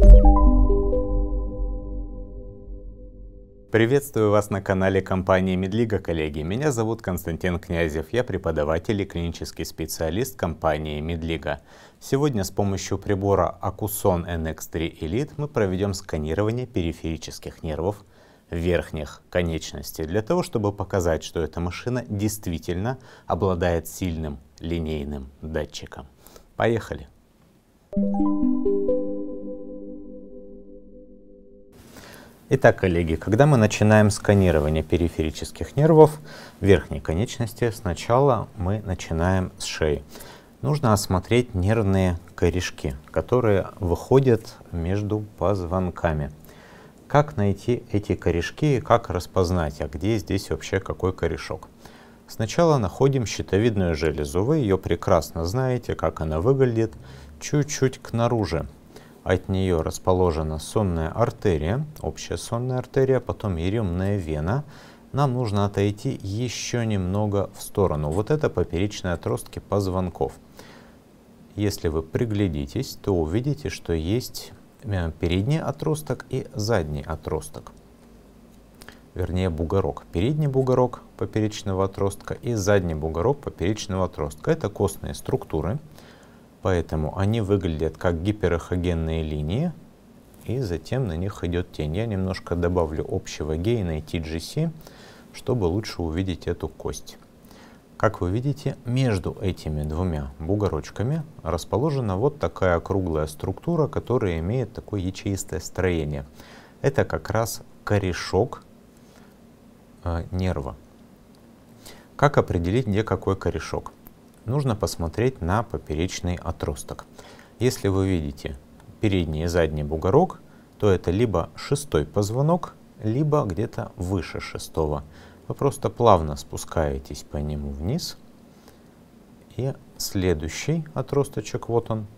Приветствую вас на канале компании Медлига, коллеги. Меня зовут Константин Князев. Я преподаватель и клинический специалист компании Медлига. Сегодня с помощью прибора Acuson NX3 Elite мы проведем сканирование периферических нервов верхних конечностей, для того, чтобы показать, что эта машина действительно обладает сильным линейным датчиком. Поехали! Итак, коллеги, когда мы начинаем сканирование периферических нервов верхней конечности, сначала мы начинаем с шеи. Нужно осмотреть нервные корешки, которые выходят между позвонками. Как найти эти корешки и как распознать, а где здесь вообще какой корешок? Сначала находим щитовидную железу. Вы ее прекрасно знаете, как она выглядит, чуть-чуть к наружу. От нее расположена сонная артерия, общая сонная артерия, потом еремная вена. Нам нужно отойти еще немного в сторону. Вот это поперечные отростки позвонков. Если вы приглядитесь, то увидите, что есть передний отросток и задний отросток. Вернее, бугорок. Передний бугорок поперечного отростка и задний бугорок поперечного отростка. Это костные структуры. Поэтому они выглядят как гиперэхогенные линии, и затем на них идет тень. Я немножко добавлю общего гейна и TGC, чтобы лучше увидеть эту кость. Как вы видите, между этими двумя бугорочками расположена вот такая круглая структура, которая имеет такое ячеистое строение. Это как раз корешок нерва. Как определить, где какой корешок? Нужно посмотреть на поперечный отросток. Если вы видите передний и задний бугорок, то это либо шестой позвонок, либо где-то выше шестого. Вы просто плавно спускаетесь по нему вниз. И следующий отросточек, вот он,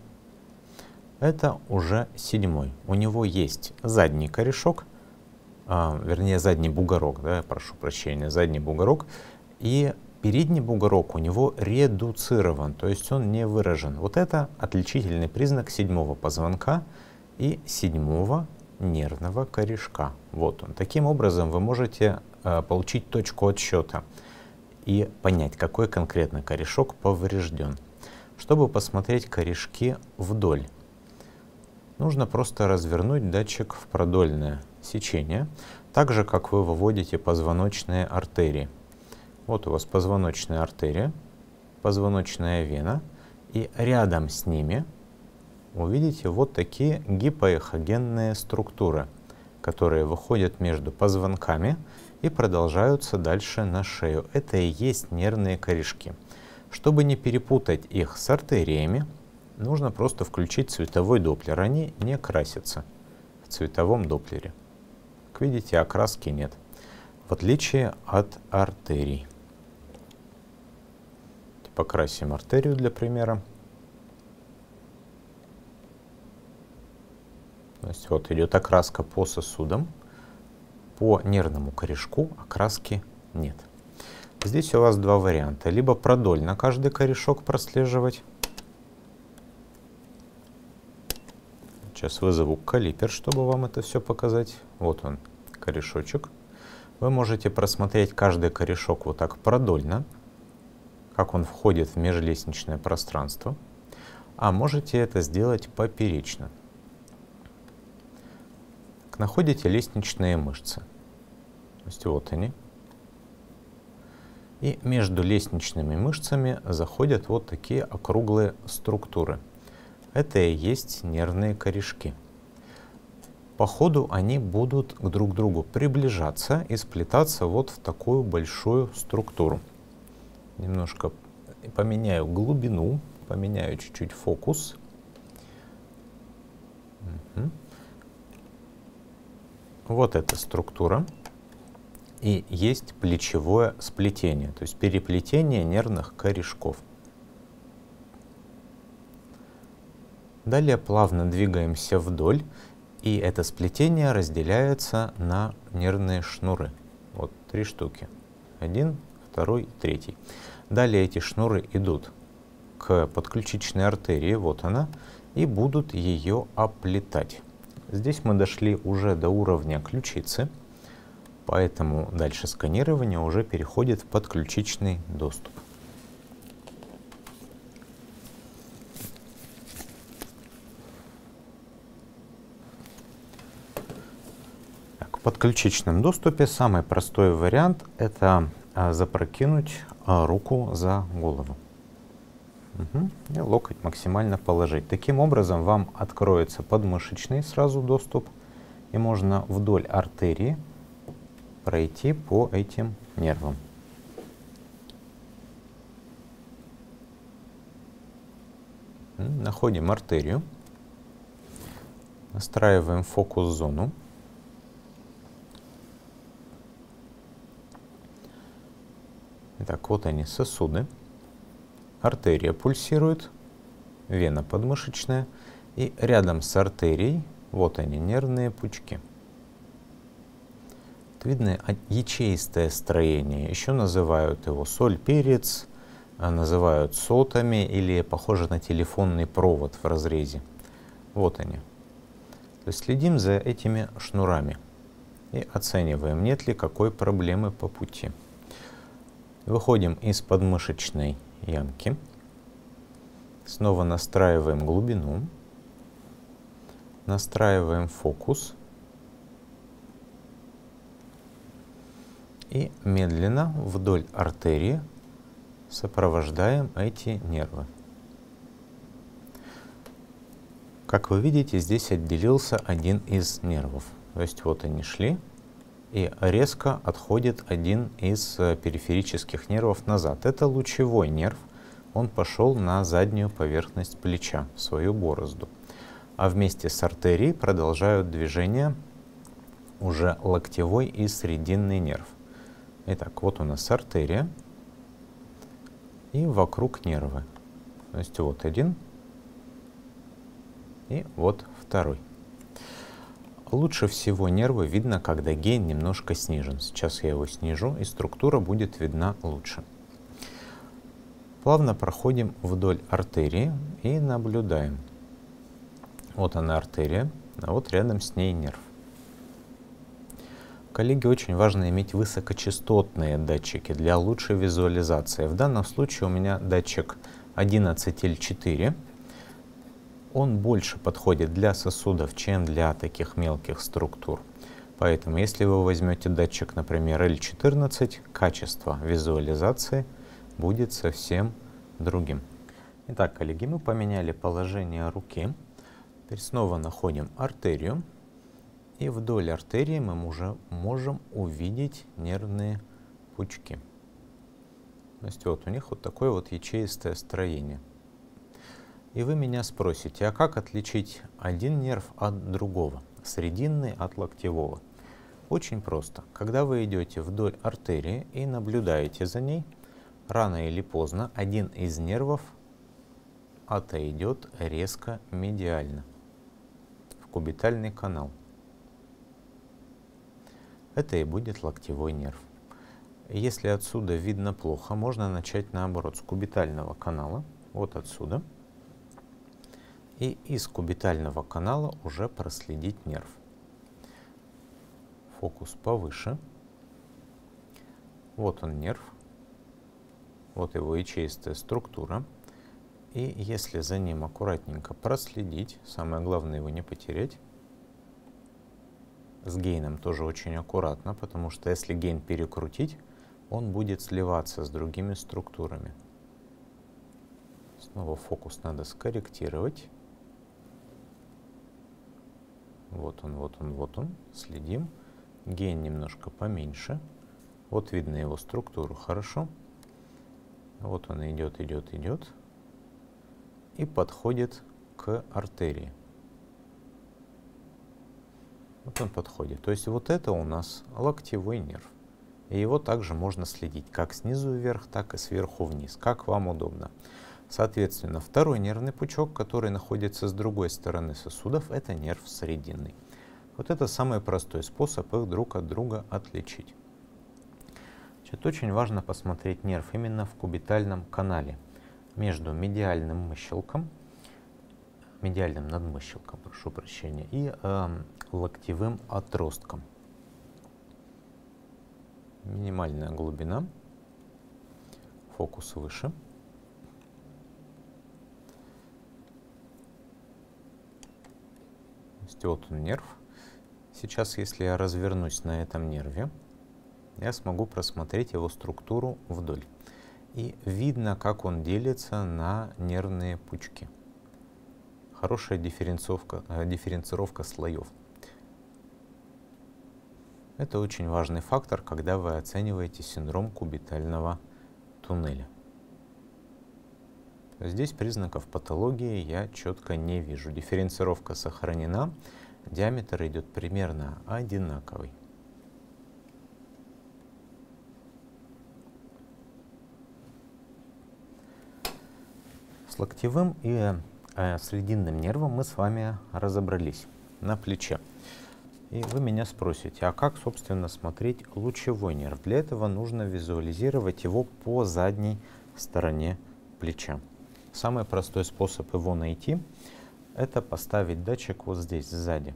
это уже седьмой. У него есть задний корешок, вернее задний бугорок, да, прошу прощения, задний бугорок. И передний бугорок у него редуцирован, то есть он не выражен. Вот это отличительный признак седьмого позвонка и седьмого нервного корешка. Вот он. Таким образом вы можете получить точку отсчета и понять, какой конкретно корешок поврежден. Чтобы посмотреть корешки вдоль, нужно просто развернуть датчик в продольное сечение, так же, как вы выводите позвоночные артерии. Вот у вас позвоночная артерия, позвоночная вена, и рядом с ними увидите вот такие гипоэхогенные структуры, которые выходят между позвонками и продолжаются дальше на шею. Это и есть нервные корешки. Чтобы не перепутать их с артериями, нужно просто включить цветовой доплер. Они не красятся в цветовом доплере. Как видите, окраски нет, в отличие от артерий. Покрасим артерию для примера. То есть вот идет окраска по сосудам, по нервному корешку окраски нет. Здесь у вас два варианта. Либо продольно каждый корешок прослеживать. Сейчас вызову калипер, чтобы вам это все показать. Вот он, корешочек. Вы можете просмотреть каждый корешок вот так продольно, как он входит в межлестничное пространство, а можете это сделать поперечно. Находите лестничные мышцы. То есть вот они. И между лестничными мышцами заходят вот такие округлые структуры. Это и есть нервные корешки. По ходу они будут друг к другу приближаться и сплетаться вот в такую большую структуру. Немножко поменяю глубину, поменяю чуть-чуть фокус. Вот эта структура. И есть плечевое сплетение, то есть переплетение нервных корешков. Далее плавно двигаемся вдоль, и это сплетение разделяется на нервные шнуры. Вот 3 штуки. 1, 2, 3. Далее эти шнуры идут к подключичной артерии, вот она, и будут ее оплетать. Здесь мы дошли уже до уровня ключицы, поэтому дальше сканирование уже переходит в подключичный доступ. В подключичном доступе самый простой вариант — это запрокинуть руку за голову. И локоть максимально положить. Таким образом вам откроется подмышечный сразу доступ, и можно вдоль артерии пройти по этим нервам. Находим артерию, настраиваем фокус-зону. Итак, вот они, сосуды. Артерия пульсирует, вена подмышечная, и рядом с артерией вот они, нервные пучки. Видно ячеистое строение, еще называют его соль-перец, называют сотами или похоже на телефонный провод в разрезе. Вот они. То есть следим за этими шнурами и оцениваем, нет ли какой проблемы по пути. Выходим из подмышечной ямки, снова настраиваем глубину, настраиваем фокус и медленно вдоль артерии сопровождаем эти нервы. Как вы видите, здесь отделился один из нервов. То есть вот они шли, и резко отходит один из периферических нервов назад. Это лучевой нерв. Он пошел на заднюю поверхность плеча, в свою борозду. А вместе с артерией продолжают движение уже локтевой и срединный нерв. Итак, вот у нас артерия и вокруг нервы. То есть вот один и вот второй. Лучше всего нервы видно, когда гейн немножко снижен. Сейчас я его снижу, и структура будет видна лучше. Плавно проходим вдоль артерии и наблюдаем. Вот она артерия, а вот рядом с ней нерв. Коллеги, очень важно иметь высокочастотные датчики для лучшей визуализации. В данном случае у меня датчик 11L4. Он больше подходит для сосудов, чем для таких мелких структур. Поэтому, если вы возьмете датчик, например, L14, качество визуализации будет совсем другим. Итак, коллеги, мы поменяли положение руки. Теперь снова находим артерию. И вдоль артерии мы уже можем увидеть нервные пучки. То есть вот у них вот такое вот ячеистое строение. И вы меня спросите, а как отличить один нерв от другого, срединный от локтевого? Очень просто. Когда вы идете вдоль артерии и наблюдаете за ней, рано или поздно один из нервов отойдет резко медиально в кубитальный канал. Это и будет локтевой нерв. Если отсюда видно плохо, можно начать наоборот, с кубитального канала, вот отсюда. И из кубитального канала уже проследить нерв. Фокус повыше. Вот он нерв. Вот его ячеистая структура. И если за ним аккуратненько проследить, самое главное его не потерять. С гейном тоже очень аккуратно, потому что если гейн перекрутить, он будет сливаться с другими структурами. Снова фокус надо скорректировать. Вот он, вот он, вот он. Следим. Гейн немножко поменьше. Вот видно его структуру хорошо. Вот он идет, идет, идет. И подходит к артерии. Вот он подходит. То есть вот это у нас локтевой нерв. И его также можно следить как снизу вверх, так и сверху вниз, как вам удобно. Соответственно, второй нервный пучок, который находится с другой стороны сосудов, это нерв срединный. Вот это самый простой способ их друг от друга отличить. Значит, очень важно посмотреть нерв именно в кубитальном канале между медиальным мыщелком, медиальным надмыщелком, прошу прощения, и локтевым отростком. Минимальная глубина, фокус выше. Вот он нерв. Сейчас, если я развернусь на этом нерве, я смогу просмотреть его структуру вдоль. И видно, как он делится на нервные пучки. Хорошая дифференцировка слоев. Это очень важный фактор, когда вы оцениваете синдром кубитального туннеля. Здесь признаков патологии я четко не вижу. Дифференцировка сохранена, диаметр идет примерно одинаковый. С локтевым и срединным нервом мы с вами разобрались на плече. И вы меня спросите, а как, собственно, смотреть лучевой нерв? Для этого нужно визуализировать его по задней стороне плеча. Самый простой способ его найти — это поставить датчик вот здесь, сзади.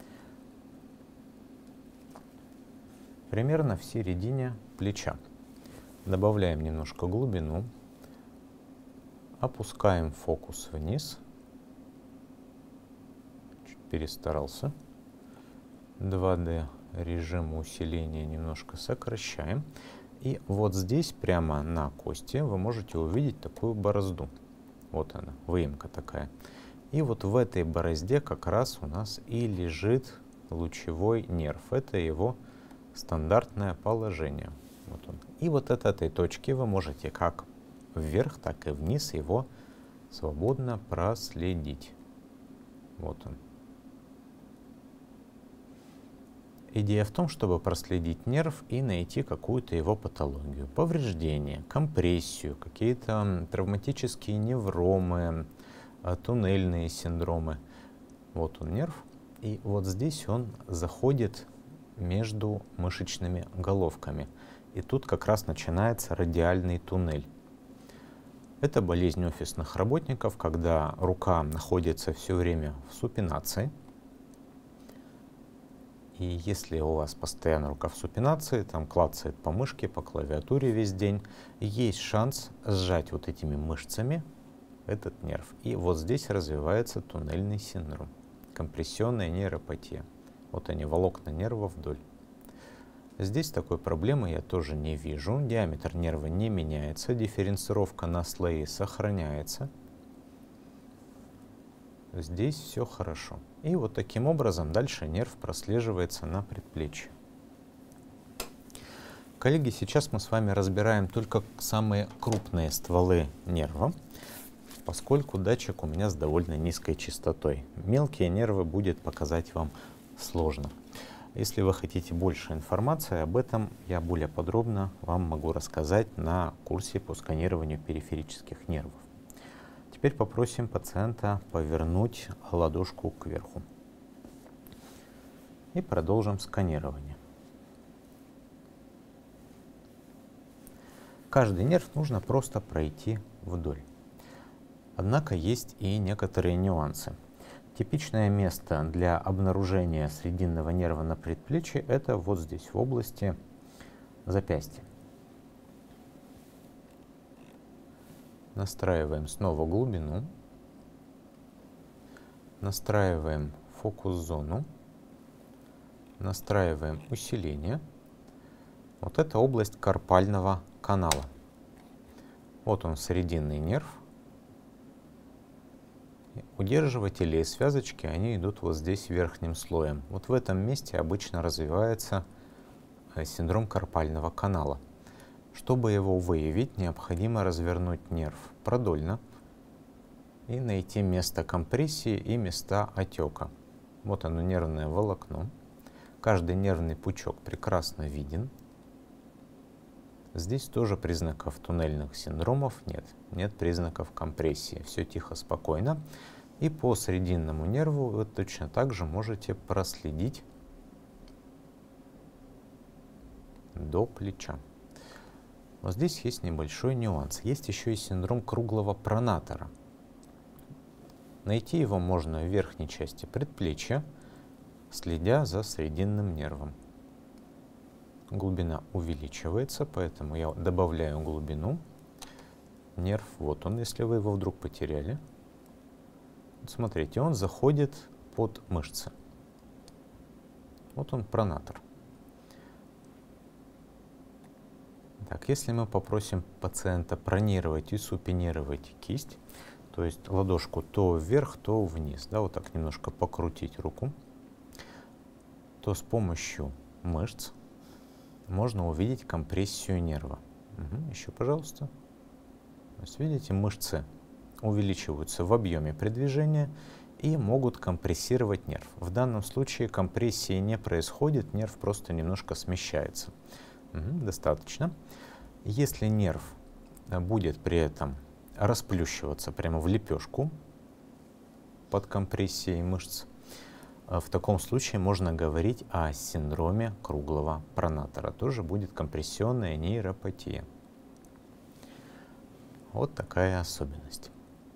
Примерно в середине плеча. Добавляем немножко глубину. Опускаем фокус вниз. Чуть перестарался. 2D режим усиления немножко сокращаем. И вот здесь, прямо на кости, вы можете увидеть такую борозду. Вот она, выемка такая. И вот в этой борозде как раз у нас и лежит лучевой нерв. Это его стандартное положение. Вот он. И вот от этой точки вы можете как вверх, так и вниз его свободно проследить. Вот он. Идея в том, чтобы проследить нерв и найти какую-то его патологию, повреждение, компрессию, какие-то травматические невромы, туннельные синдромы. Вот он нерв, и вот здесь он заходит между мышечными головками. И тут как раз начинается радиальный туннель. Это болезнь офисных работников, когда рука находится все время в супинации. И если у вас постоянно рука в супинации, там клацает по мышке, по клавиатуре весь день, есть шанс сжать вот этими мышцами этот нерв. И вот здесь развивается туннельный синдром, компрессионная нейропатия. Вот они, волокна нерва вдоль. Здесь такой проблемы я тоже не вижу. Диаметр нерва не меняется, дифференцировка на слои сохраняется. Здесь все хорошо. И вот таким образом дальше нерв прослеживается на предплечье. Коллеги, сейчас мы с вами разбираем только самые крупные стволы нерва, поскольку датчик у меня с довольно низкой частотой. Мелкие нервы будет показать вам сложно. Если вы хотите больше информации об этом, я более подробно вам могу рассказать на курсе по сканированию периферических нервов. Теперь попросим пациента повернуть ладошку кверху. И продолжим сканирование. Каждый нерв нужно просто пройти вдоль. Однако есть и некоторые нюансы. Типичное место для обнаружения срединного нерва на предплечье — это вот здесь, в области запястья. Настраиваем снова глубину, настраиваем фокус-зону, настраиваем усиление. Вот это область карпального канала. Вот он, срединный нерв. Удерживатели и связочки, они идут вот здесь верхним слоем. Вот в этом месте обычно развивается синдром карпального канала. Чтобы его выявить, необходимо развернуть нерв продольно и найти место компрессии и места отека. Вот оно, нервное волокно. Каждый нервный пучок прекрасно виден. Здесь тоже признаков туннельных синдромов нет. Нет признаков компрессии. Все тихо, спокойно. И по срединному нерву вы точно так же можете проследить до плеча. Но здесь есть небольшой нюанс. Есть еще и синдром круглого пронатора. Найти его можно в верхней части предплечья, следя за срединным нервом. Глубина увеличивается, поэтому я добавляю глубину. Нерв, вот он, если вы его вдруг потеряли. Вот смотрите, он заходит под мышцы. Вот он, пронатор. Так, если мы попросим пациента пронировать и супинировать кисть, то есть ладошку то вверх, то вниз, да, вот так немножко покрутить руку, то с помощью мышц можно увидеть компрессию нерва. Еще, пожалуйста. То есть, видите, мышцы увеличиваются в объеме при движении и могут компрессировать нерв. В данном случае компрессии не происходит, нерв просто немножко смещается. Достаточно. Если нерв будет при этом расплющиваться прямо в лепешку под компрессией мышц, в таком случае можно говорить о синдроме круглого пронатора. Тоже будет компрессионная нейропатия. Вот такая особенность.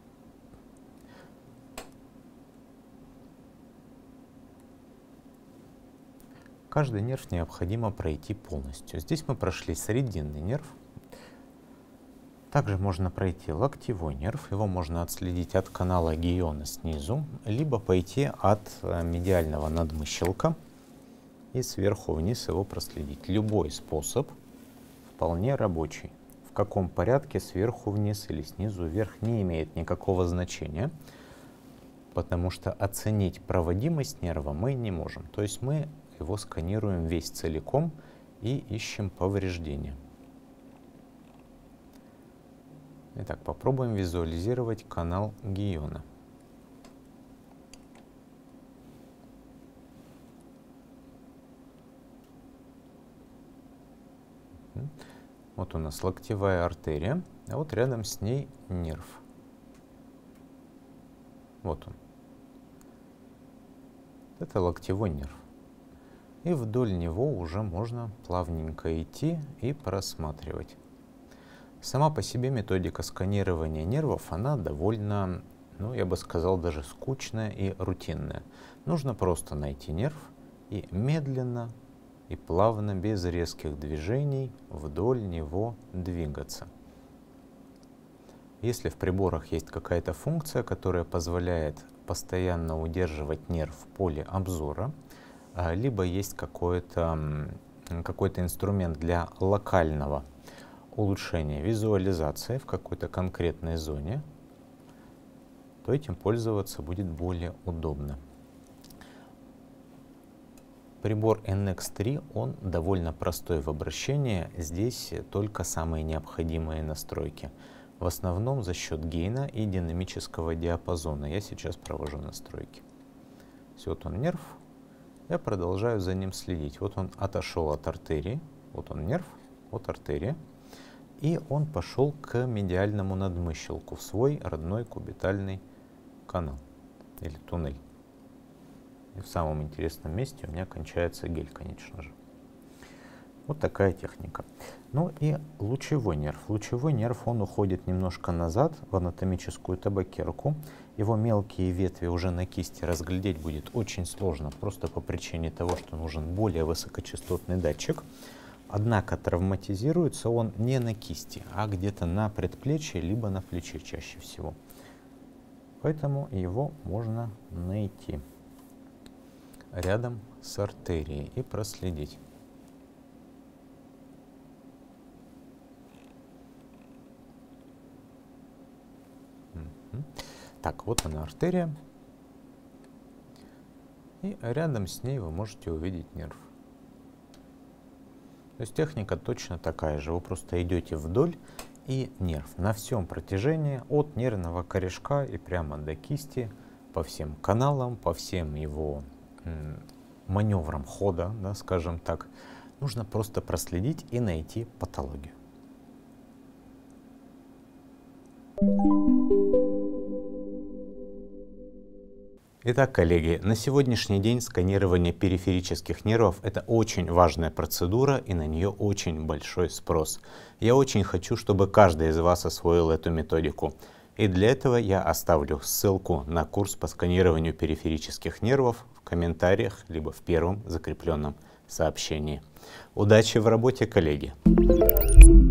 Каждый нерв необходимо пройти полностью. Здесь мы прошли срединный нерв. Также можно пройти локтевой нерв. Его можно отследить от канала Гийона снизу, либо пойти от медиального надмыщелка и сверху вниз его проследить. Любой способ вполне рабочий. В каком порядке, сверху вниз или снизу вверх, не имеет никакого значения, потому что оценить проводимость нерва мы не можем. То есть мы его сканируем весь целиком и ищем повреждения. Итак, попробуем визуализировать канал Гийона. Вот у нас локтевая артерия, а вот рядом с ней нерв. Вот он. Это локтевой нерв. И вдоль него уже можно плавненько идти и просматривать. Сама по себе методика сканирования нервов, она довольно, я бы сказал, даже скучная и рутинная. Нужно просто найти нерв и медленно и плавно, без резких движений, вдоль него двигаться. Если в приборах есть какая-то функция, которая позволяет постоянно удерживать нерв в поле обзора, либо есть какой-то инструмент для локального улучшения визуализации в какой-то конкретной зоне, то этим пользоваться будет более удобно. Прибор NX3, он довольно простой в обращении, здесь только самые необходимые настройки. В основном за счет гейна и динамического диапазона. Я сейчас провожу настройки. Вот он нерв, я продолжаю за ним следить. Вот он отошел от артерии, вот он нерв, вот артерия. И он пошел к медиальному надмыщелку, в свой родной кубитальный канал или туннель. И в самом интересном месте у меня кончается гель, конечно же. Вот такая техника. Ну и лучевой нерв. Лучевой нерв, он уходит немножко назад в анатомическую табакерку. Его мелкие ветви уже на кисти разглядеть будет очень сложно, просто по причине того, что нужен более высокочастотный датчик. Однако травматизируется он не на кисти, а где-то на предплечье, либо на плече чаще всего. Поэтому его можно найти рядом с артерией и проследить. Так, вот она артерия. И рядом с ней вы можете увидеть нерв. То есть техника точно такая же. Вы просто идете вдоль, и нерв на всем протяжении от нервного корешка и прямо до кисти, по всем каналам, по всем его маневрам хода, да, скажем так, нужно просто проследить и найти патологию. Итак, коллеги, на сегодняшний день сканирование периферических нервов — это очень важная процедура, и на нее очень большой спрос. Я очень хочу, чтобы каждый из вас освоил эту методику. И для этого я оставлю ссылку на курс по сканированию периферических нервов в комментариях, либо в первом закрепленном сообщении. Удачи в работе, коллеги!